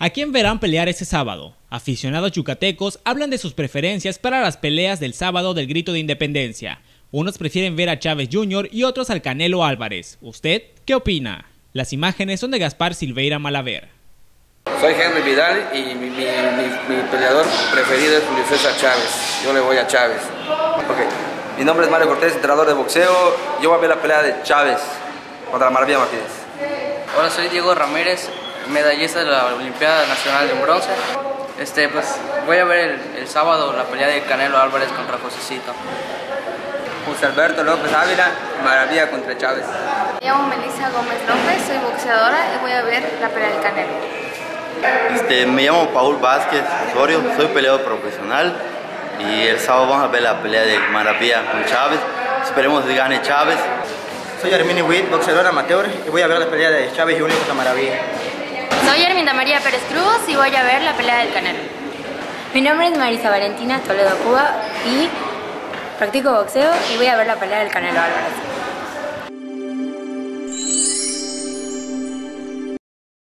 ¿A quién verán pelear este sábado? Aficionados yucatecos hablan de sus preferencias para las peleas del sábado del Grito de Independencia. Unos prefieren ver a Chávez Jr. y otros al Canelo Álvarez. ¿Usted qué opina? Las imágenes son de Gaspar Silveira Malaver. Soy Henry Vidal y mi peleador preferido es Julio César Chávez. Yo le voy a Chávez. Okay. Mi nombre es Mario Cortés, entrenador de boxeo. Yo voy a ver la pelea de Chávez contra la Maravilla Martínez. Hola, soy Diego Ramírez, medallista de la Olimpiada Nacional de Bronce. Pues voy a ver el sábado la pelea de Canelo Álvarez contra Josecito. José Alberto López Ávila, Maravilla contra Chávez. Me llamo Melissa Gómez López, soy boxeadora y voy a ver la pelea del Canelo. Me llamo Paul Vázquez Osorio, soy peleador profesional y el sábado vamos a ver la pelea de Maravilla con Chávez. Esperemos que gane Chávez. Soy Armini Witt, boxeador amateur y voy a ver la pelea de Chávez Jr. contra Maravilla. Soy Arminda María Pérez Cruz y voy a ver la pelea del Canelo. Mi nombre es Marisa Valentina Toledo Cuba y practico boxeo y voy a ver la pelea del Canelo Álvarez.